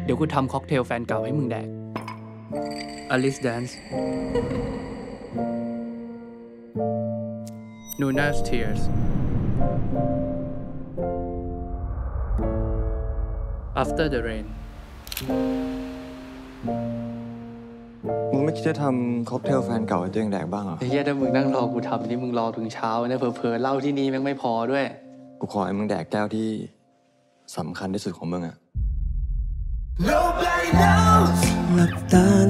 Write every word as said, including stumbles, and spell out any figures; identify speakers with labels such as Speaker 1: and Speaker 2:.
Speaker 1: เดี๋ยวกูทำค็อกเทลแฟนเก่าให้มึงแดก Alice Dance Nuna's Tears After the Rain
Speaker 2: มึงไม่คิดจะทำค็อกเทลแฟนเก่าให้ตัวเองแดกบ้างเหรอ
Speaker 1: ไอ้เหี้ยถ้ามึงนั่งรอกูทำนี่มึงรอถึงเช้าเนี่ยเผลอๆเหล้าที่นี่แม่งไม่พอด้วย
Speaker 2: กูขอให้มึงแดกแก้วที่สำคัญที่สุดของมึงอะ
Speaker 3: Nobody knows หลับตา